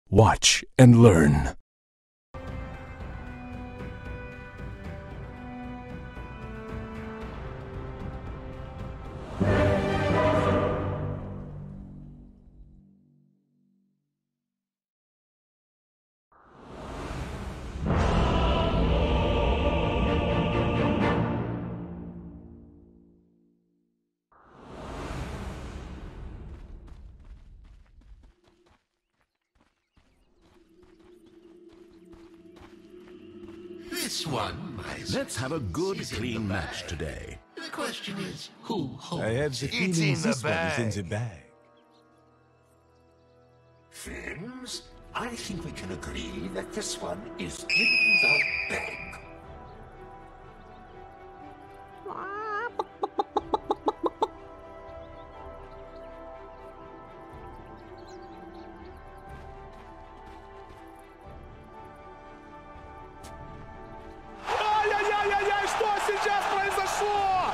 Watch and learn. This one, Let's have a good, clean match today. The question is, who holds I have the it? feeling this one is in the bag. Friends, I think we can agree that this one is in the bag. Ай-яй-яй-яй-яй, что сейчас произошло?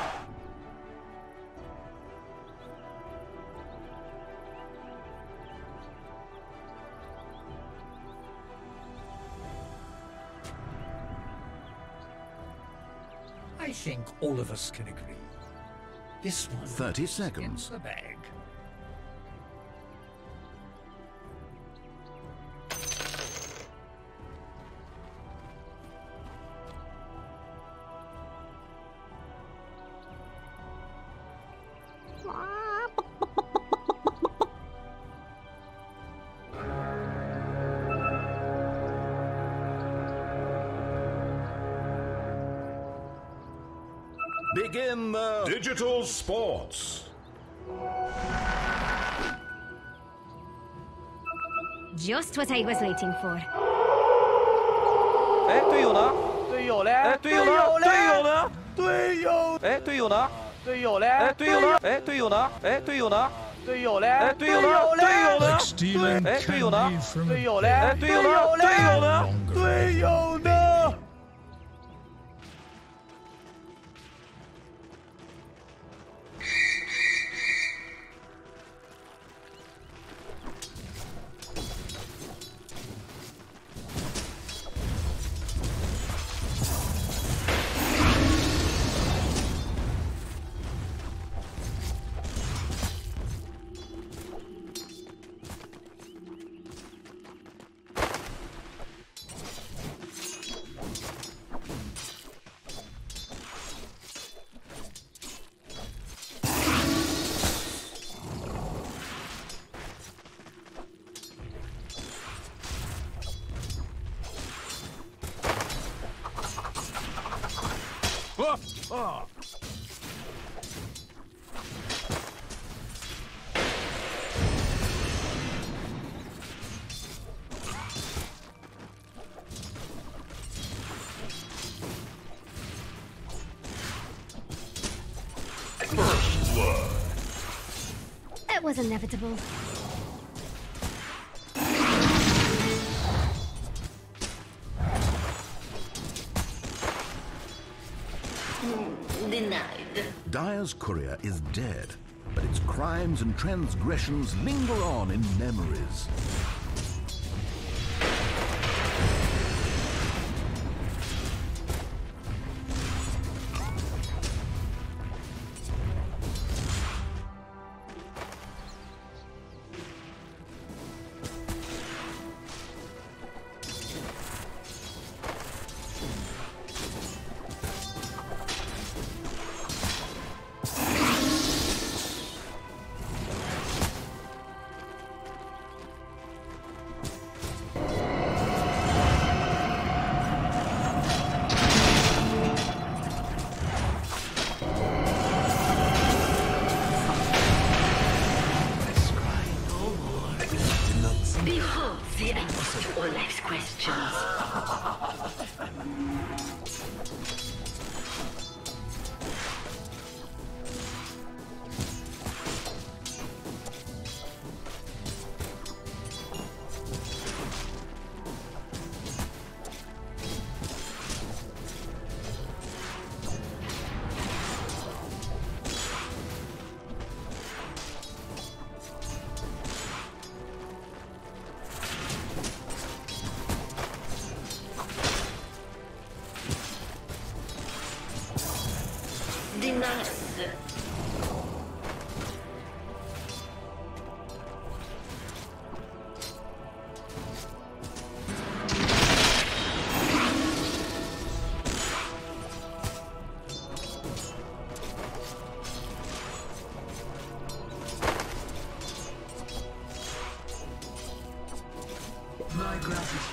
I think all of us can agree. This one 30 is seconds. in the bag. Begin the digital sports. Just what I was waiting for. 哎，队友呢？队友嘞？哎，队友呢？队友呢？队友？哎，队友呢？队友嘞？哎，队友呢？哎，队友呢？哎，队友呢？队友嘞？哎，队友呢？队友呢？哎，队友呢？队友嘞？哎，队友呢？队友呢？队友呢？ It was inevitable. Denied. Dyer's courier is dead, but its crimes and transgressions linger on in memories. Behold the answer to all life's questions.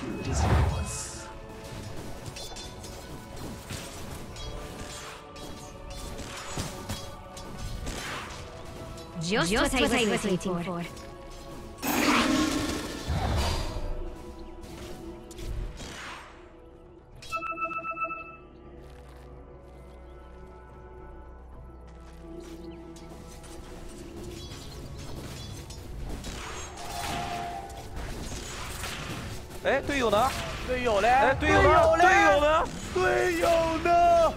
shield is yours. Just what I was waiting for. Eh, 队友呢？队友嘞？哎，队友呢？队友呢？队友呢？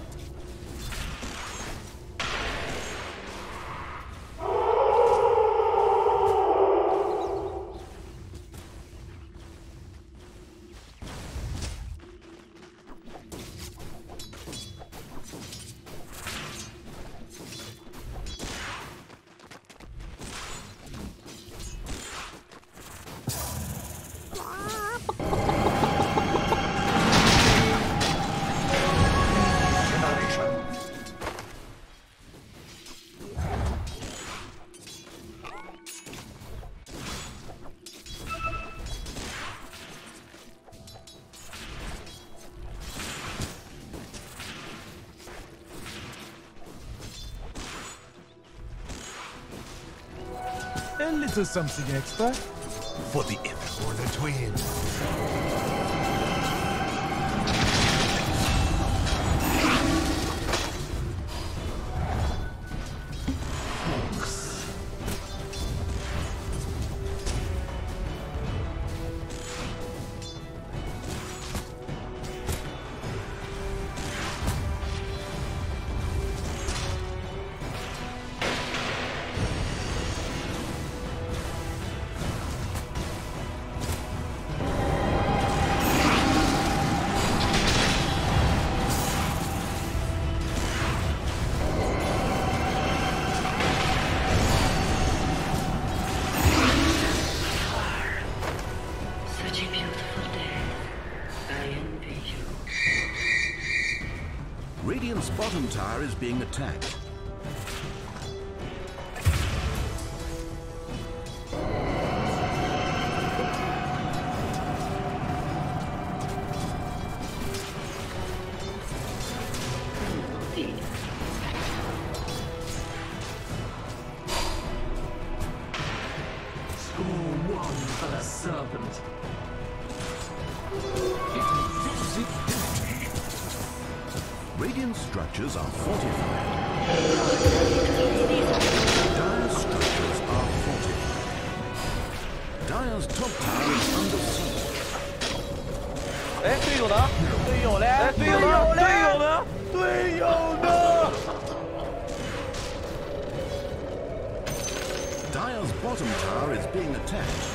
A little something extra. For the twins. Such a beautiful day. I envy you. Radiant's bottom tower is being attacked. Score one for the serpent. Radiant structures are fortified. Dire's structures are fortified. Dire's top tower is under siege. 哎，队友呢？队友嘞？哎，队友呢？队友呢？队友呢？ Dire's bottom tower is being attacked.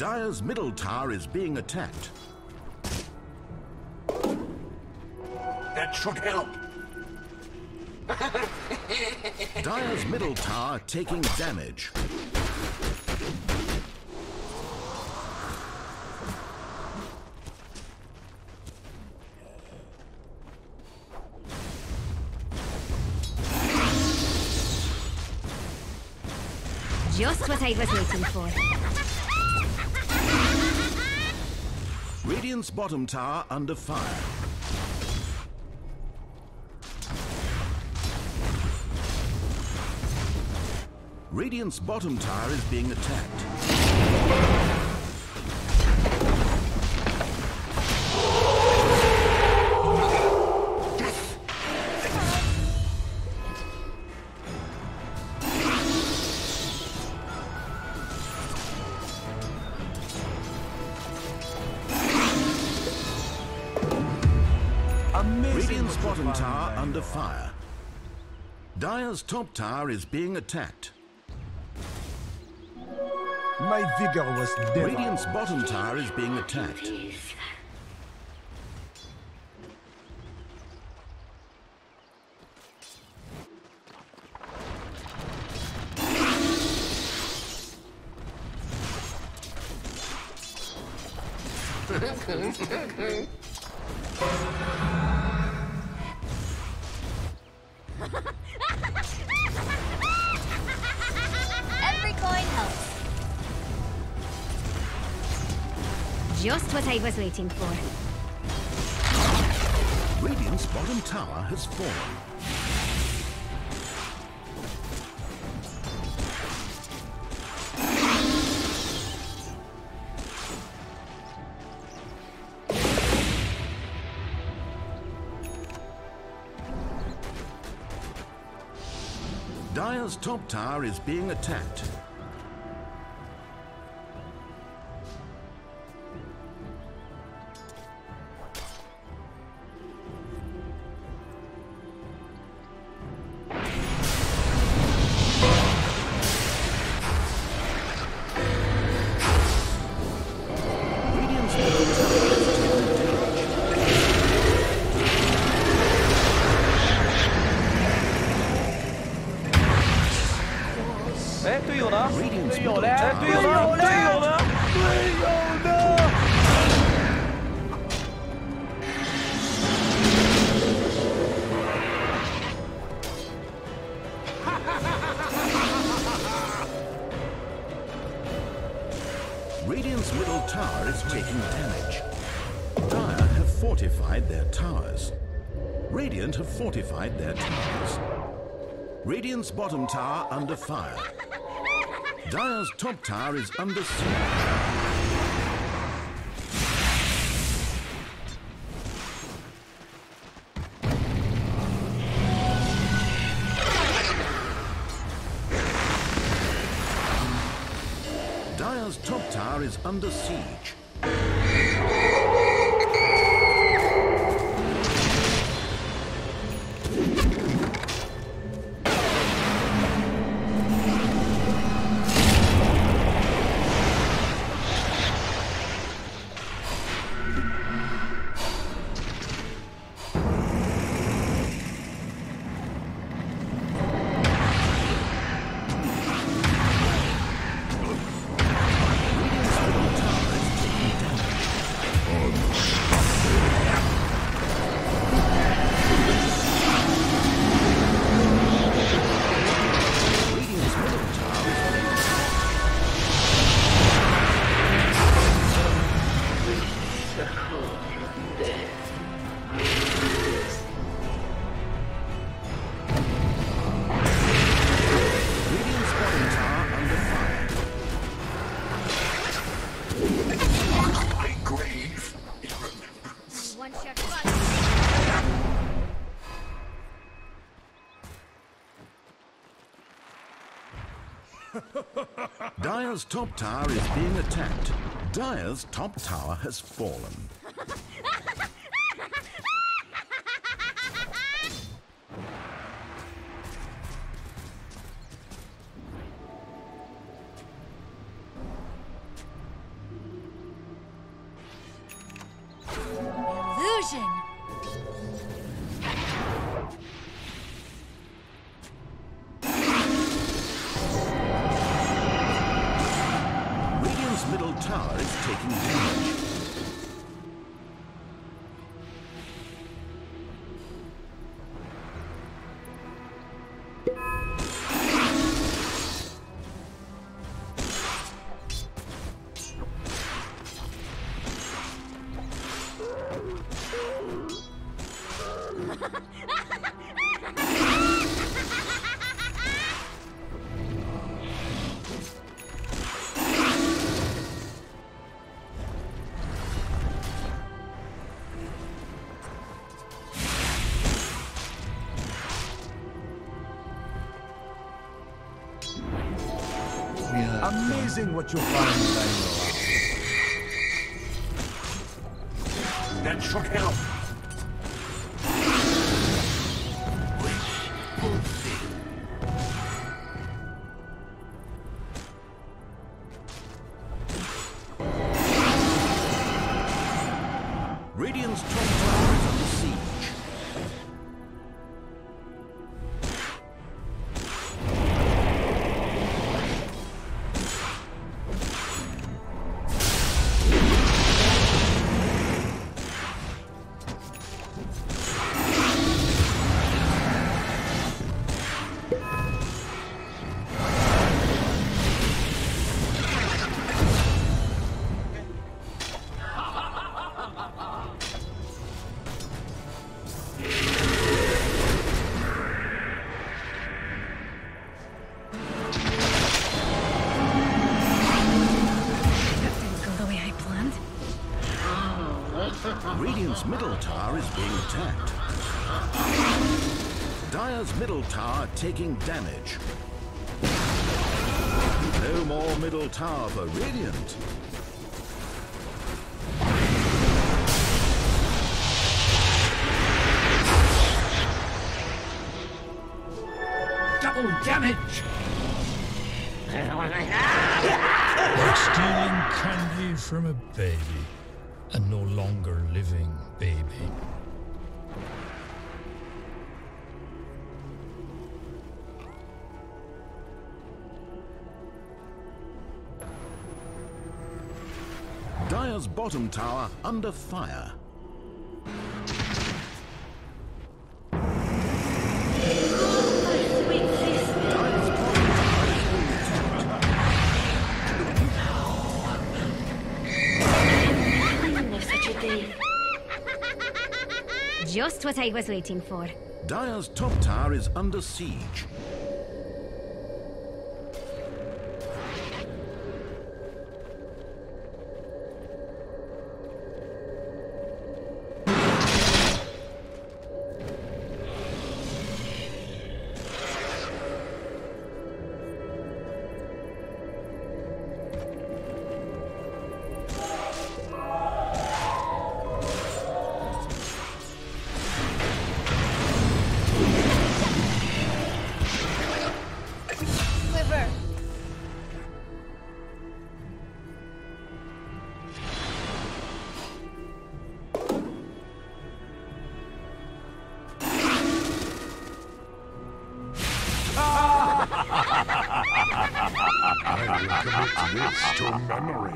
Dire's middle tower is being attacked. That should help. Dire's middle tower taking damage. Just what I was waiting for. Radiant's bottom tower under fire. Radiant's bottom tower is being attacked. Radiant's bottom tower under fire. Dire's top tower is being attacked. My vigor was dead. Radiant's bottom tower is being attacked. Every coin helps. Just what I was waiting for. Radiant's bottom tower has fallen. Dire's top tower is being attacked. Radiant's middle tower is taking damage. Radiant's middle tower Radiant's middle tower is taking damage. Dire have fortified their towers. Radiant have fortified their towers. Radiant's bottom tower under fire. Dire's top tower is under siege. Dire's top tower is under siege. Dire's top tower is being attacked. Dire's top tower has fallen. tower is taking damage. Amazing what you find lying around. That should help. Wish fulfilled. Radiant's top tower is under siege. Radiant's middle tower is being attacked. Dire's middle tower taking damage. No more middle tower for Radiant. Double damage! Like stealing candy from a baby, a no longer living baby. Dire's bottom tower under fire. Just what I was waiting for. Dire's top tower is under siege. This to memory.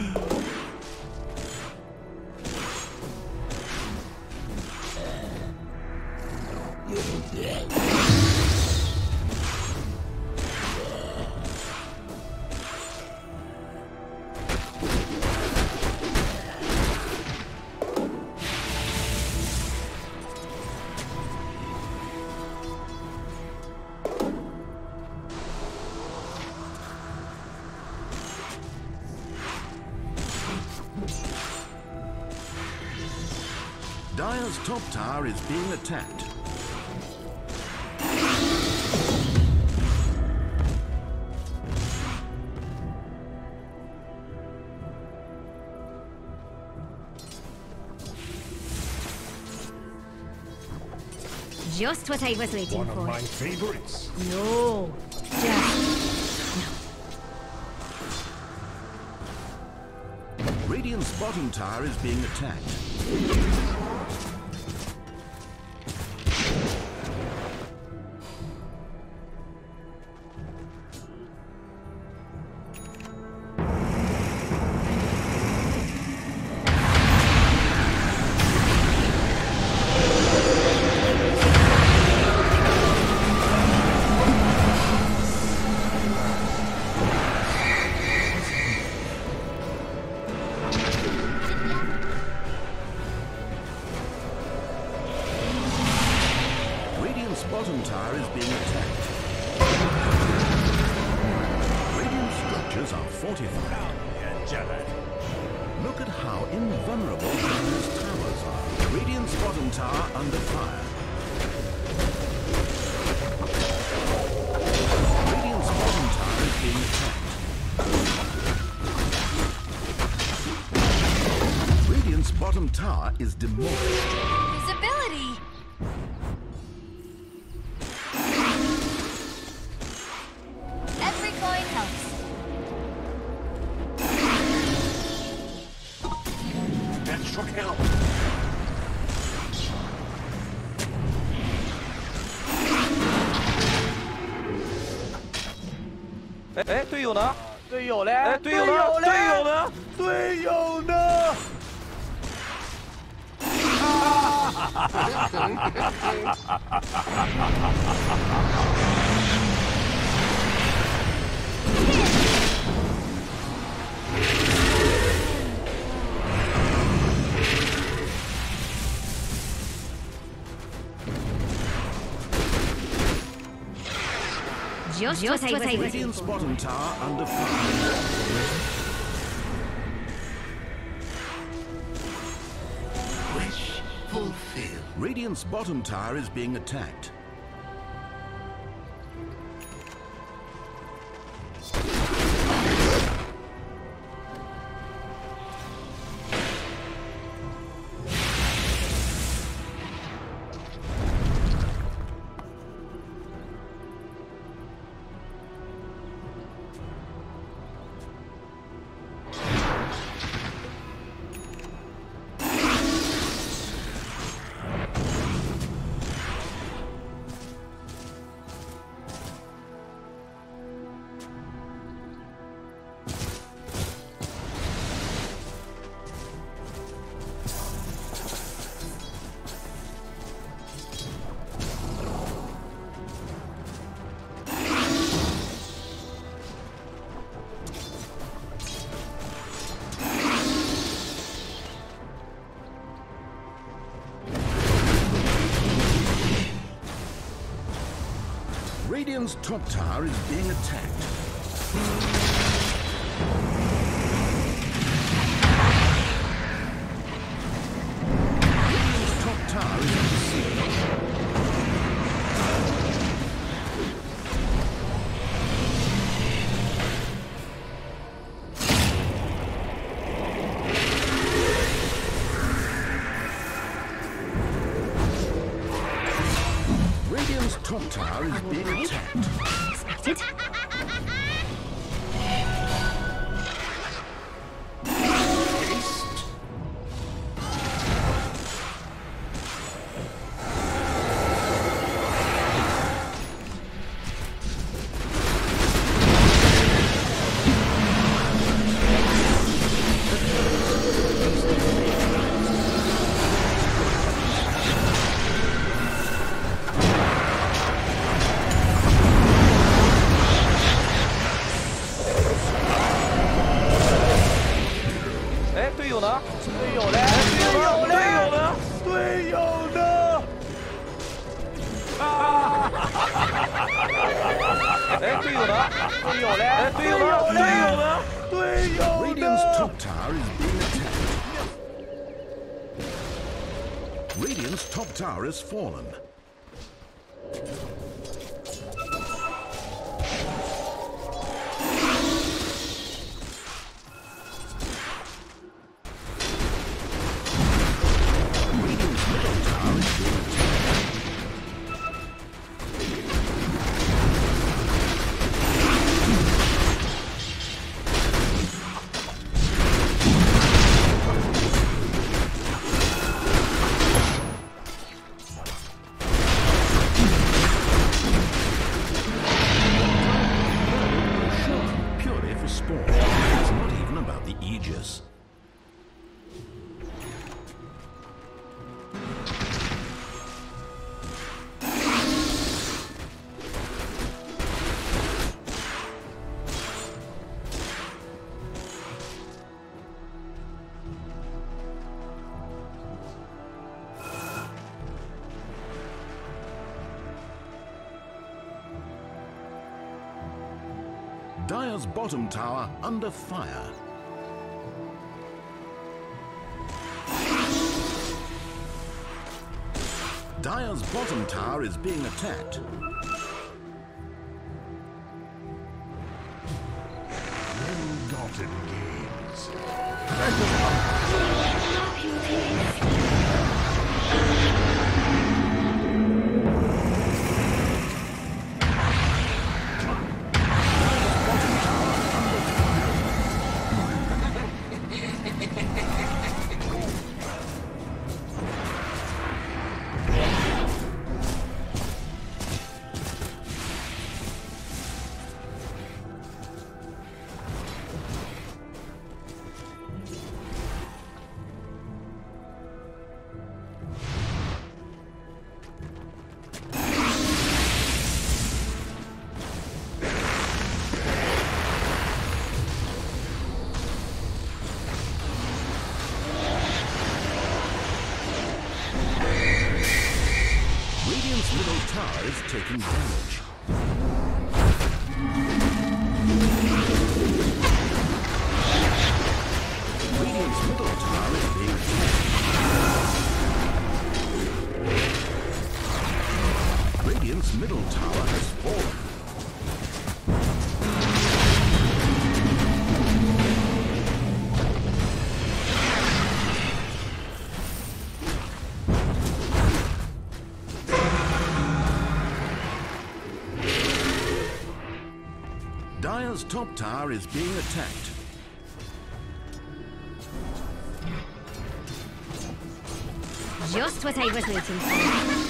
Dire's top tower is being attacked. Just what I was waiting One for. of my favorites. No. Just Radiant's bottom tower is being attacked. fortified. Look at how invulnerable Dire's towers are. Radiant's bottom tower under fire. Radiant's bottom tower is being attacked. Radiant's bottom tower is demolished. Visibility! Every coin helps. That should help. 哎，队友呢？队友嘞？哎，队友呢？队友呢？队友呢？ Just what I was waiting Radiant's for. bottom tower under fire. Wish fulfilled. Radiant's bottom tower is being attacked. Radiant's top tower is being attacked. Radiant's top tower is under siege. Radiant's top tower is being attacked. Expected. Radiant's top tower is being attacked. Radiant's top tower has fallen. Radiant's middle tower is being attacked. Dire's bottom tower under fire. Dire's bottom tower is being attacked. Ill-gotten gains. Taking damage. Radiant's middle tower is being attacked. Radiant's middle tower has fallen. Dire's top tower is being attacked. Just what I was waiting for.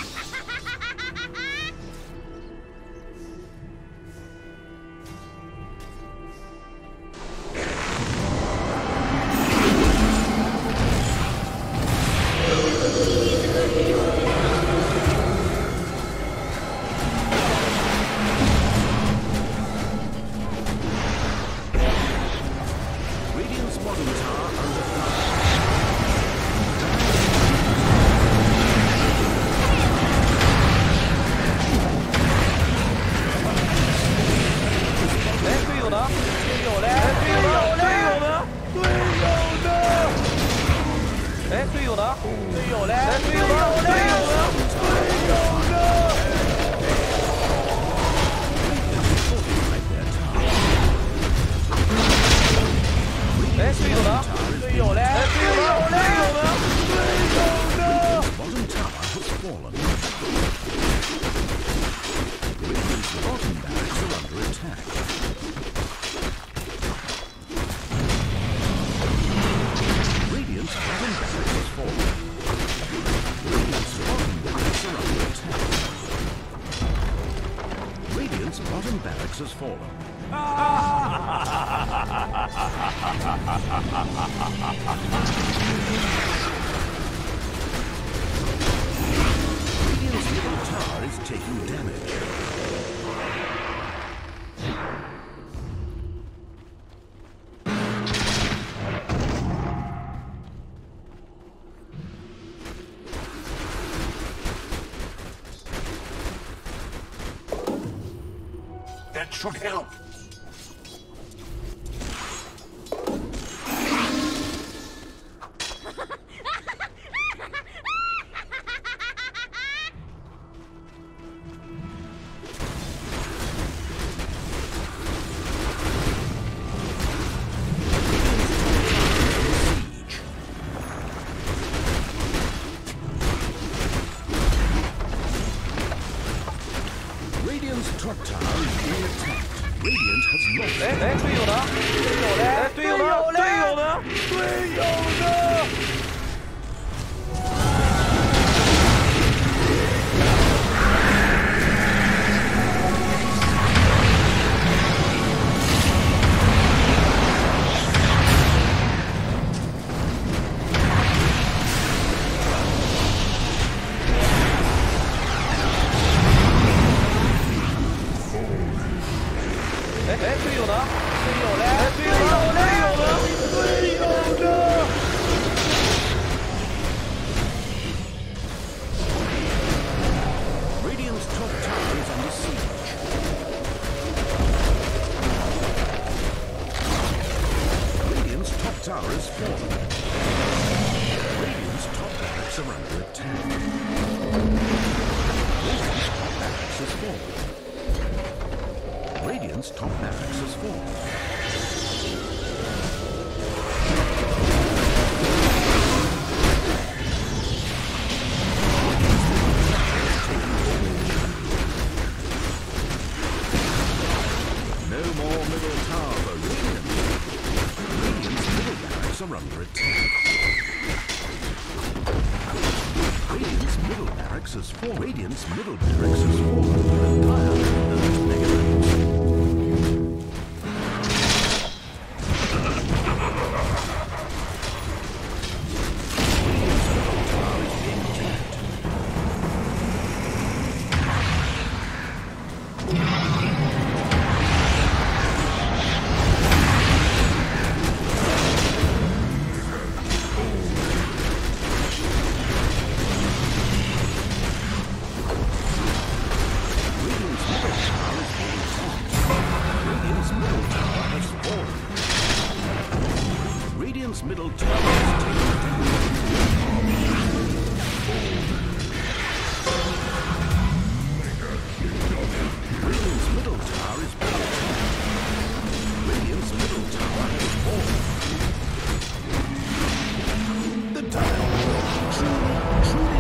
Has fallen. Radiant's middle tower is taking damage. That should help. Radiant's top tower is being attacked. Radiant has lost. 队友呢？队友呢？队友呢？队友呢？ 队友呢？队友嘞？队友呢？队友呢？队友呢 ？Radiant's top tower is under siege. fallen. Radiant's top barracks are under attack. Radiant's top barracks has fallen. Radiant's top barracks has fallen. No more middle tower for Radiant. Radiant's middle barracks are under attack. Radiant's middle barracks has fallen. Radiant's middle barracks has fallen. Dire earned mega Radiant's middle tower is taken down. Radiant's middle tower is built. Radiant's middle tower has fallen. The dire truly